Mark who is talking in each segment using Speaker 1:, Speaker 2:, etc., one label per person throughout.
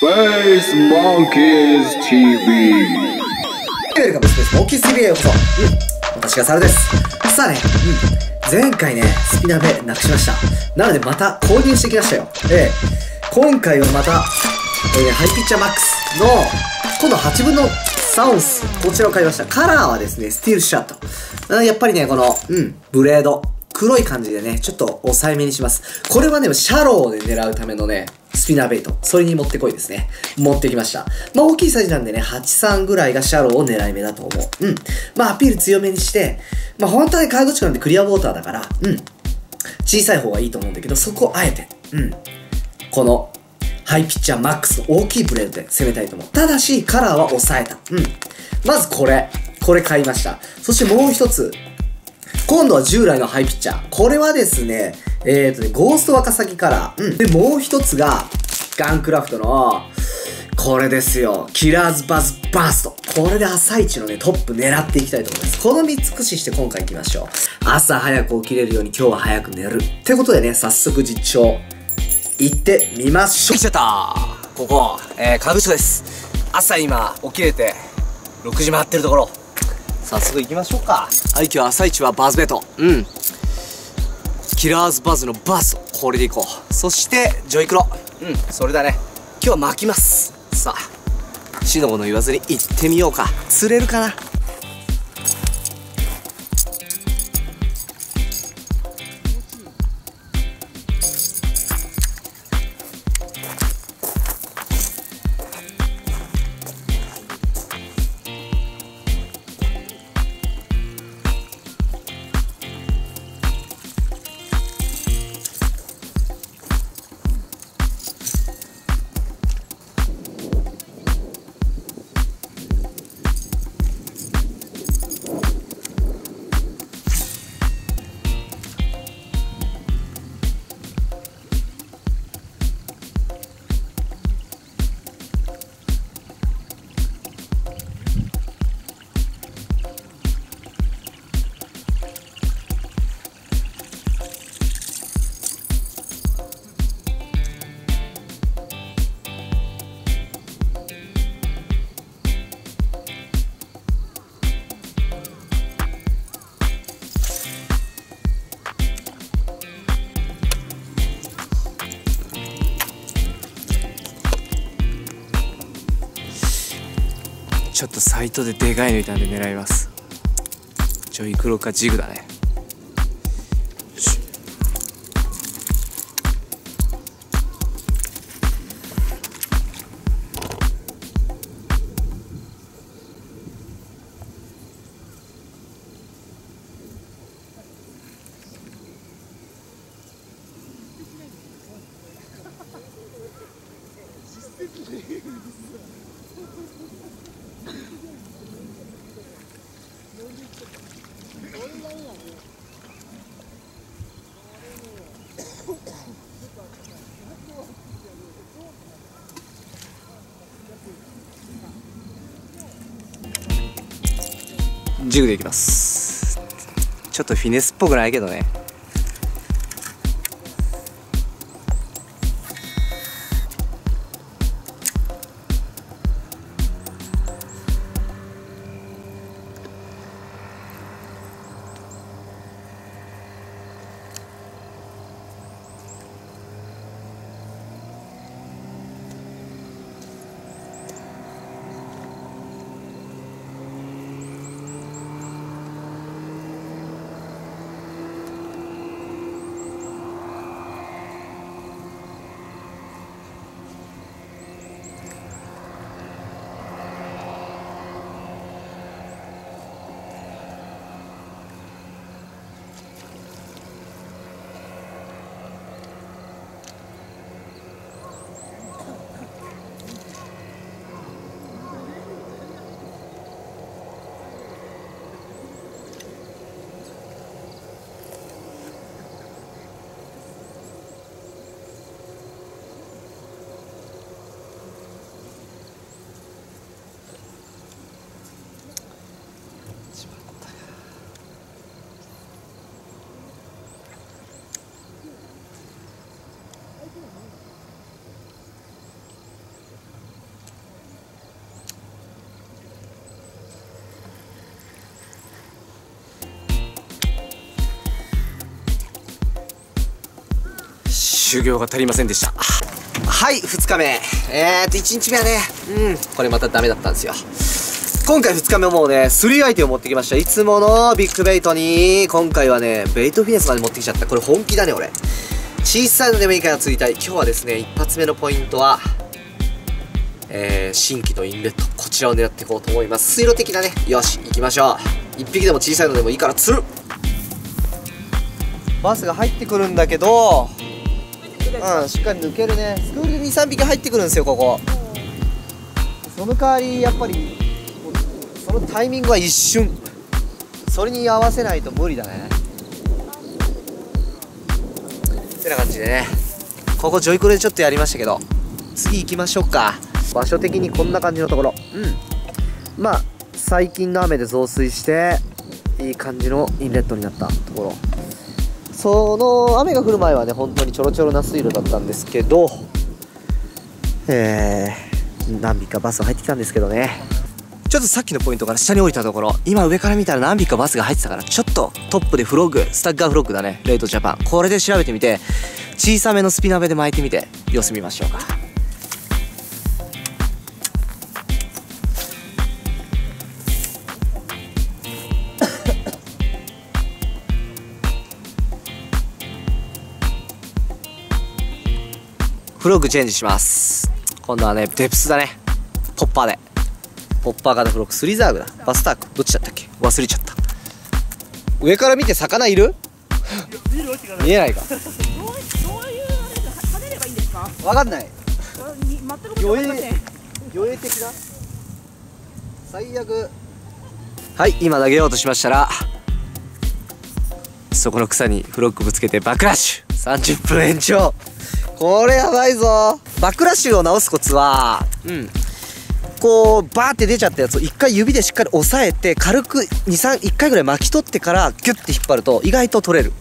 Speaker 1: Space Monkeys TV。
Speaker 2: ウェルカムスペースモンキーズ TV へようこそ。私がサルです。さあね、前回ね、スピナベなくしました。なのでまた購入してきましたよ。今回はまた、ハイピッチャーマックスの、今度8分の3オンス、こちらを買いました。カラーはですね、スティールシャット。やっぱりね、この、ブレード。黒い感じでね、ちょっと抑えめにします。これはね、シャローで狙うためのね、スピナーベイト。それに持ってこいですね。持ってきました。まあ、大きいサイズなんでね、83ぐらいがシャローを狙い目だと思う。まあ、アピール強めにして、まあ、本当はね、カード値なんでクリアウォーターだから、小さい方がいいと思うんだけど、そこをあえて、この、ハイピッチャーマックスの大きいブレードで攻めたいと思う。ただし、カラーは抑えた。まずこれ買いました。そしてもう一つ、今度は従来のハイピッチャー。これはですね、ゴーストワカサギカラー。で、もう一つが、ガンクラフトの、これですよ。キラーズバズバースト。これで朝一のね、トップ狙っていきたいと思います。この3つ駆使して今回行きましょう。朝早く起きれるように今日は早く寝る。ってことでね、早速実調、行ってみましょう。
Speaker 3: 来ちゃったここ、カブスです。朝今、起きれて、6時回ってるところ。早速行きましょうか。はい、今日朝一はバズベト。キラーズバズのバス。これで行こう。そして、ジョイクロ。それだね。今日は巻きます。さあ、しのぼの言わずに行ってみようか。釣れるかな。ちょっとサイトででかいのいたんで狙います。ジョイクロかジグだね。ジグでいきます。ちょっとフィネスっぽくないけどね。 修行が足りませんでした。はい、2日目。1日目はね、これまたダメだったんですよ。今回2日目もうね、3アイテムを持ってきました。いつものビッグベイトに、今回はね、ベイトフィネスまで持ってきちゃった。これ本気だね、俺。小さいのでもいいから釣りたい。今日はですね、一発目のポイントは、新規のインレット。こちらを狙っていこうと思います。水路的なね。よし、行きましょう。1匹でも小さいのでもいいから釣る。バスが入ってくるんだけど、しっかり抜けるね。スクールで2、3匹入ってくるんですよ、ここ。その代わり、やっぱり、そのタイミングは一瞬。それに合わせないと無理だね。ってな感じでね。ここジョイコレでちょっとやりましたけど、次行きましょうか。場所的にこんな感じのところ。まあ、最近の雨で増水して、いい感じのインレットになったところ。その雨が降る前はね、本当にちょろちょろな水路だったんですけど、何匹かバスが入ってきたんですけどね。ちょっとさっきのポイントから下に降りたところ、今上から見たら何匹かバスが入ってたから、ちょっとトップでフロッグ、スタッガーフロッグだね、レイトジャパン。これで調べてみて、小さめのスピナベで巻いてみて、様子見ましょうか。フロッグチェンジします。今度はね、デプスだね。ポッパーで。ポッパー型フロッグ、スリザーグだ。バスターク。どっちだったっけ？忘れちゃった。上から見て魚いる？見えないか。
Speaker 4: どういうあれで跳ねればいいんですか？
Speaker 3: わかんない。
Speaker 4: 全くわかりません。
Speaker 3: 魚影的な？最悪。はい、今投げようとしましたら、そこの草にフロッグぶつけてバックラッシュ。30分延長。これやばいぞ。バックラッシュを直すコツは、こうバーって出ちゃったやつを一回指でしっかり押さえて、軽く1回ぐらい巻き取ってからギュッて引っ張ると意外と取れる。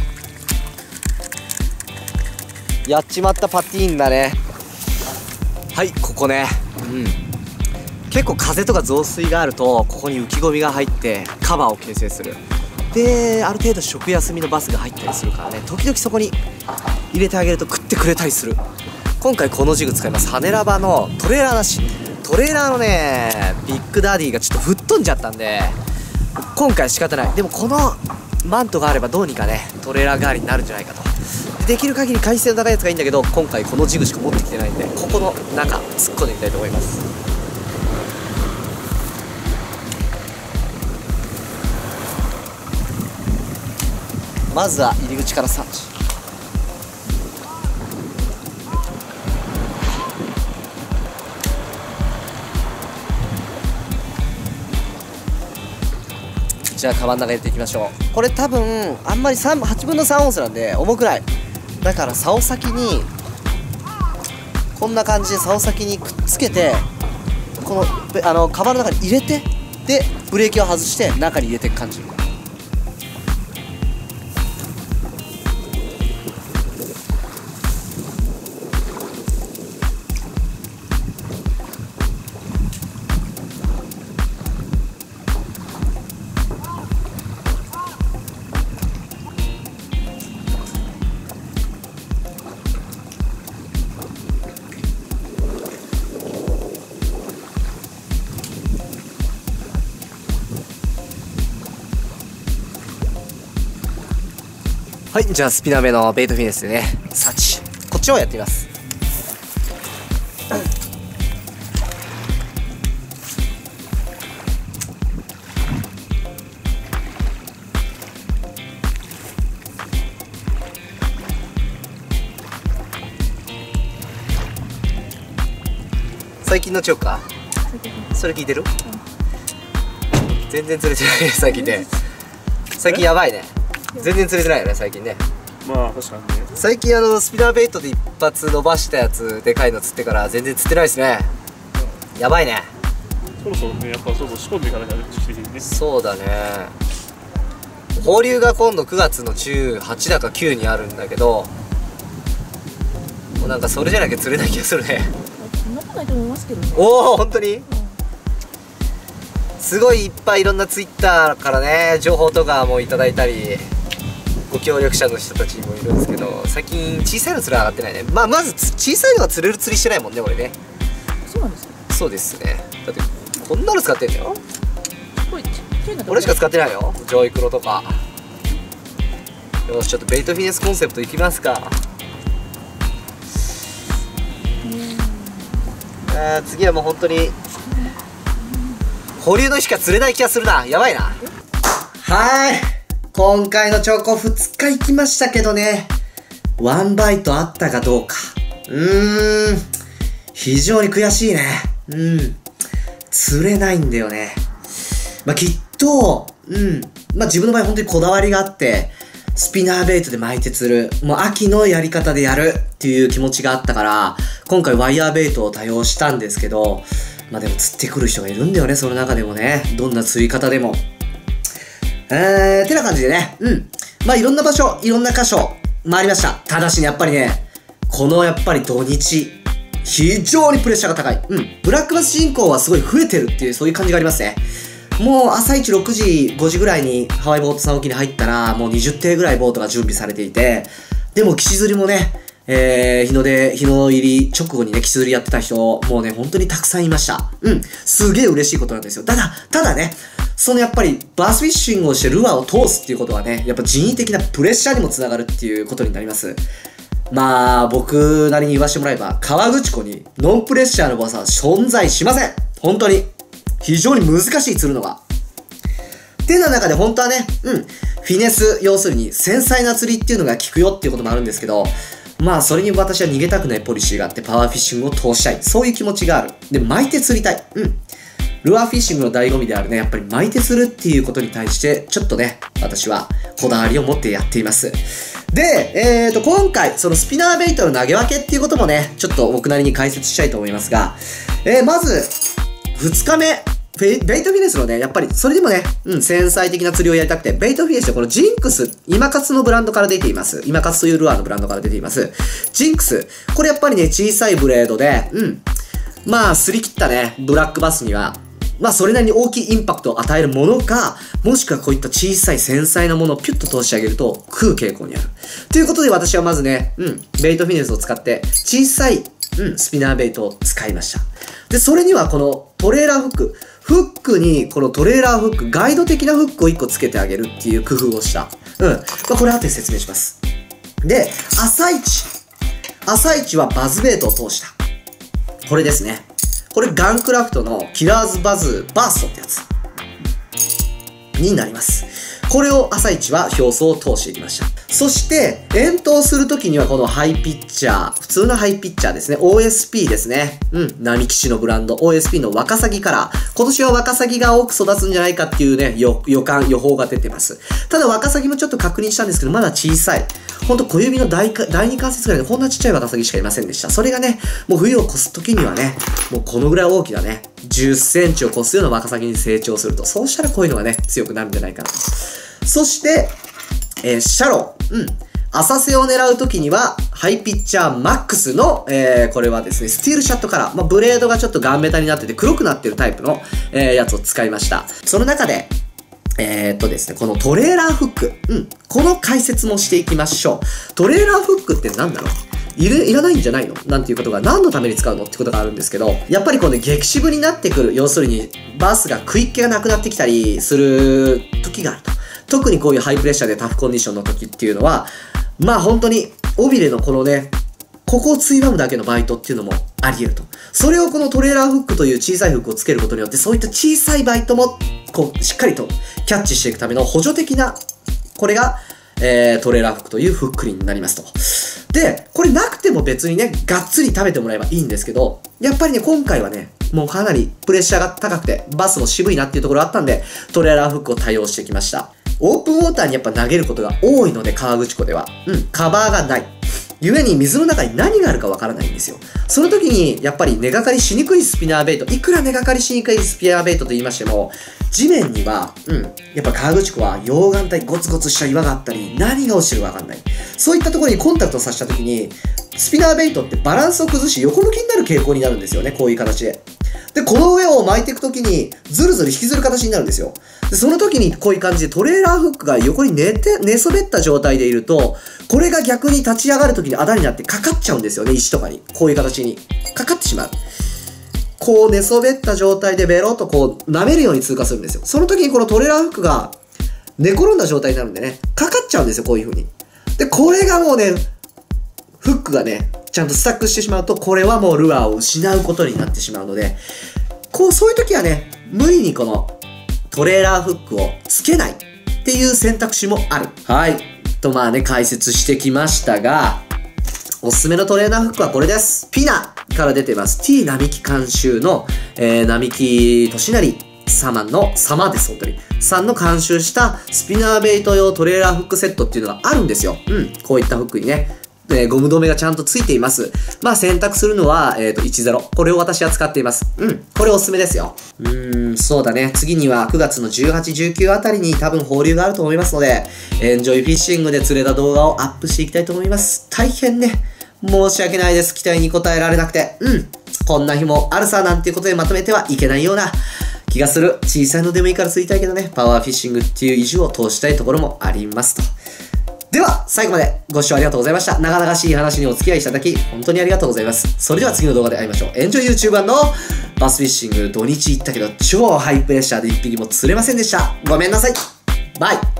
Speaker 3: やっちまったパティーンだね。はい、ここね。結構風とか増水があると、ここに浮き込みが入ってカバーを形成する。で、ある程度食休みのバスが入ったりするからね、時々そこに入れてあげると食ってくれたりする。今回このジグ使います。ハネラバのトレーラーなし。トレーラーのね、ビッグダディがちょっと吹っ飛んじゃったんで、今回は仕方ない。でもこのマントがあればどうにかね、トレーラー代わりになるんじゃないかと。できる限り回数の高いやつがいいんだけど、今回このジグしか持ってきてないんで、ここの中突っ込んでみたいと思います。まずは入り口からサーチ。じゃあカバンの中入れていきましょう。これ多分あんまり8分の3オンスなんで重くない。だから竿先にこんな感じで竿先にくっつけて、このカバンの中に入れて、でブレーキを外して中に入れていく感じ。はい、じゃあスピナ目のベイトフィネスでね、サーチ。こっちをやってみます。最近のチョーカーそれ聞いてる？全然釣れてないね、最近ね。最近やばいね。全然釣れてないよね、最近ね。
Speaker 5: まあ確かにね。
Speaker 3: 最近スピナーベイトで一発伸ばしたやつ、でかいの釣ってから全然釣ってないですね。やばいね。
Speaker 5: そろそろね、やっぱそうそう仕込んでいかなきゃ時期的にね。
Speaker 3: そうだね。放流が今度9月の18だか9にあるんだけど、もうなんかそれじゃなきゃ釣れない気がするね。
Speaker 4: そんなことないと思いますけどね。
Speaker 3: おお、本当に？すごいいっぱいいろんなツイッターからね、情報とかもいただいたり、 ご協力者の人たちもいるんですけど、最近小さいの釣り上がってないね。まあまず小さいのが釣れる釣りしてないもんね、俺ね。
Speaker 4: そうなんですか。
Speaker 3: そうですね。だってこんなの使ってんだよ。
Speaker 4: これちっちゃいの
Speaker 3: 俺しか使ってないよ、ジョイクロとか。よし、ちょっとベイトフィネスコンセプトいきますか。次はもう本当に保留の日しか釣れない気がするな。やばいな。
Speaker 2: はーい。今回のチョコ2日行きましたけどね。ワンバイトあったかどうか。非常に悔しいね。釣れないんだよね。まあ、きっと、まあ、自分の場合本当にこだわりがあって、スピナーベイトで巻いて釣る、もう秋のやり方でやるっていう気持ちがあったから、今回ワイヤーベイトを多用したんですけど、まあでも釣ってくる人がいるんだよね、その中でもね。どんな釣り方でも。てな感じでね、まあいろんな場所、いろんな箇所、回りました。ただしね、やっぱりね、このやっぱり土日、非常にプレッシャーが高い。ブラックバス人口はすごい増えてるっていう、そういう感じがありますね。もう朝一6時、5時ぐらいにハワイボートさん沖に入ったら、もう20艇ぐらいボートが準備されていて、でも岸釣りもね、日の入り直後にね、岸釣りやってた人、もうね、本当にたくさんいました。すげえ嬉しいことなんですよ。ただね、そのやっぱりバスフィッシングをしてルアーを通すっていうことはね、やっぱ人為的なプレッシャーにもつながるっていうことになります。まあ、僕なりに言わせてもらえば、河口湖にノンプレッシャーのバスは存在しません。本当に。非常に難しい釣るのが。っていうの中で本当はね、フィネス、要するに繊細な釣りっていうのが効くよっていうこともあるんですけど、まあそれに私は逃げたくないポリシーがあってパワーフィッシングを通したい。そういう気持ちがある。で、巻いて釣りたい。ルアーフィッシングの醍醐味であるね、やっぱり巻いて釣るっていうことに対して、ちょっとね、私はこだわりを持ってやっています。で、今回、そのスピナーベイトの投げ分けっていうこともね、ちょっと僕なりに解説したいと思いますが、まず、2日目、ベイトフィネスのね、やっぱり、それでもね、繊細的な釣りをやりたくて、ベイトフィネスでこのジンクス、今勝のブランドから出ています。今勝というルアーのブランドから出ています。ジンクス。これやっぱりね、小さいブレードで、まあ、擦り切ったね、ブラックバスには、まあ、それなりに大きいインパクトを与えるものか、もしくはこういった小さい繊細なものをピュッと通してあげると、食う傾向にある。ということで私はまずね、ベイトフィネスを使って、小さい、スピナーベイトを使いました。で、それにはこのトレーラーフック。フックにこのトレーラーフック、ガイド的なフックを1個つけてあげるっていう工夫をした。まあ、これ後で説明します。で、朝一はバズベイトを通した。これですね。これガンクラフトのキラーズバズバーストってやつになります。これを朝一は表層を通していきました。そして、遠投するときにはこのハイピッチャー、普通のハイピッチャーですね。OSP ですね。並木市のブランド、OSP のワカサギカラー。今年はワカサギが多く育つんじゃないかっていうね、予報が出てます。ただワカサギもちょっと確認したんですけど、まだ小さい。ほんと小指の第2関節ぐらいでこんなちっちゃいワカサギしかいませんでした。それがね、もう冬を越すときにはね、もうこのぐらい大きなね、10センチを越すようなワカサギに成長すると、そうしたらこういうのがね、強くなるんじゃないかなと。そして、シャロー。浅瀬を狙うときには、ハイピッチャーマックスの、これはですね、スティールシャットカラー。まあ、ブレードがちょっとガンメタになってて黒くなってるタイプの、やつを使いました。その中で、ですね、このトレーラーフック。この解説もしていきましょう。トレーラーフックって何だろう？いらないんじゃないのなんていうことが何のために使うのってことがあるんですけど、やっぱりこの激渋になってくる、要するにバスが食いっ気がなくなってきたりする時があると。特にこういうハイプレッシャーでタフコンディションの時っていうのは、まあ本当に尾びれのこのね、ここをついばむだけのバイトっていうのもあり得ると。それをこのトレーラーフックという小さいフックをつけることによって、そういった小さいバイトもこうしっかりとキャッチしていくための補助的な、これが、トレーラーフックというフックになりますと。で、これなくても別にね、がっつり食べてもらえばいいんですけど、やっぱりね、今回はね、もうかなりプレッシャーが高くて、バスも渋いなっていうところあったんで、トレーラーフックを対応してきました。オープンウォーターにやっぱ投げることが多いので、河口湖では。カバーがない。故に水の中に何があるかわからないんですよ。その時に、やっぱり根がかりしにくいスピナーベイト、いくら根がかりしにくいスピナーベイトと言いましても、地面には、やっぱ河口湖は溶岩帯ゴツゴツした岩があったり、何が落ちてるかわかんない。そういったところにコンタクトさせた時に、スピナーベイトってバランスを崩し横向きになる傾向になるんですよね、こういう形で。 で、この上を巻いていくときに、ずるずる引きずる形になるんですよ。で、その時にこういう感じでトレーラーフックが横に寝そべった状態でいると、これが逆に立ち上がる時にあだになってかかっちゃうんですよね、石とかに。こういう形に。かかってしまう。こう寝そべった状態でベロッとこう舐めるように通過するんですよ。その時にこのトレーラーフックが寝転んだ状態になるんでね、かかっちゃうんですよ、こういう風に。で、これがもうね、フックがね、ちゃんとスタックしてしまうと、これはもうルアーを失うことになってしまうので、そういう時はね、無理にこのトレーラーフックをつけないっていう選択肢もある。はい。まあね、解説してきましたが、おすすめのトレーラーフックはこれです。ピナから出てます。T 並木監修の、並木俊成様の、様です、本当に。さんの監修したスピナーベイト用トレーラーフックセットっていうのがあるんですよ。こういったフックにね。ゴム止めがちゃんとついています。まあ選択するのは、10。これを私は使っています。これおすすめですよ。そうだね。次には9月の18、19あたりに多分放流があると思いますので、エンジョイフィッシングで釣れた動画をアップしていきたいと思います。大変ね。申し訳ないです。期待に応えられなくて。こんな日もあるさなんていうことでまとめてはいけないような気がする。小さいのでもいいから釣りたいけどね、パワーフィッシングっていう意地を通したいところもありますと。では、最後までご視聴ありがとうございました。長々しい話にお付き合いいただき、本当にありがとうございます。それでは次の動画で会いましょう。エンジョイ YouTuber のバスフィッシング、土日行ったけど超ハイプレッシャーで1匹も釣れませんでした。ごめんなさい。バイ。